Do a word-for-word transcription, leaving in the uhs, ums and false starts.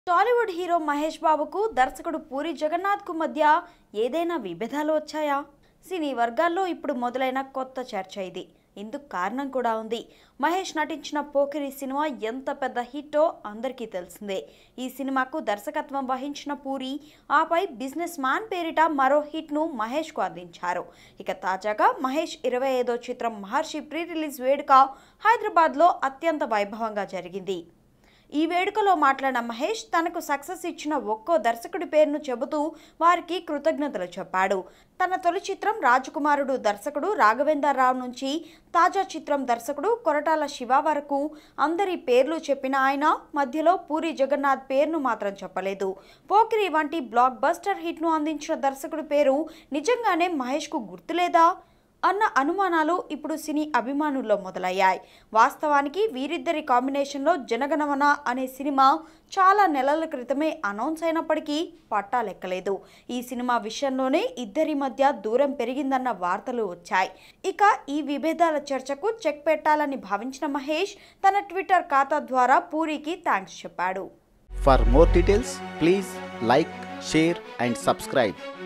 Tollywood hero Mahesh బాబుకు దర్శకుడు పూరి జగన్నాథ్ కు మధ్య ఏదైనా విభేదాలు వచ్చాయా? సినీ వర్గాల్లో ఇప్పుడు మొదలైన కొత్త చర్చ ఇది. ఇందుకు కారణం కూడా ఉంది. మహేష్ నటించిన పోకిరి సినిమా ఎంత పెద్ద హిట్టో అందరికీ తెలిసిందే. ఈ సినిమాకు దర్శకత్వం వహించిన పూరి ఆపై బిజినెస్ మ్యాన్ పేరిట మరో హిట్ను మహేష్కు అందించారు. ఇక తాజాగా మహేష్ ఇరవై ఐదో చిత్రం మహర్షి ప్రీ రిలీజ్ వేడుక హైదరాబాద్లో అత్యంత వైభవంగా జరిగింది. ఈ వేడుకలో మాట్లాడిన మహేష్ తనకు సక్సెస్ ఇచ్చిన ఒక్కో దర్శకుడి పేరును చెబుతూ వారికి కృతజ్ఞతలు చెప్పాడు. తన తొలి చిత్రం రాజకుమారుడు దర్శకుడు రాఘవేంద్రరావు నుంచి తాజా చిత్రం దర్శకుడు కొరటాల శివ వరకు అందరి పేర్లు చెప్పిన ఆయన మధ్యలో పూరి జగన్నాథ్ పేరును మాత్రం చెప్పలేదు. పోకిరి వంటి బ్లాక్ బస్టర్ హిట్ను అందించిన దర్శకుడి పేరు నిజంగానే మహేష్కు గుర్తులేదా అన్న అనుమానాలు ఇప్పుడు సినీ అభిమానుల్లో మొదలయ్యాయి. వాస్తవానికి వీరిద్దరి కాంబినేషన్లో జనగణమన అనే సినిమా చాలా నెలల క్రితమే అనౌన్స్ అయినప్పటికీ పట్టాలెక్కలేదు. ఈ సినిమా విషయంలోనే ఇద్దరి మధ్య దూరం పెరిగిందన్న వార్తలు వచ్చాయి. ఇక ఈ విభేదాల చర్చకు చెక్ పెట్టాలని భావించిన మహేష్ తన ట్విట్టర్ ఖాతా ద్వారా పూరికి థ్యాంక్స్ చెప్పాడు. For more details please like, share and subscribe.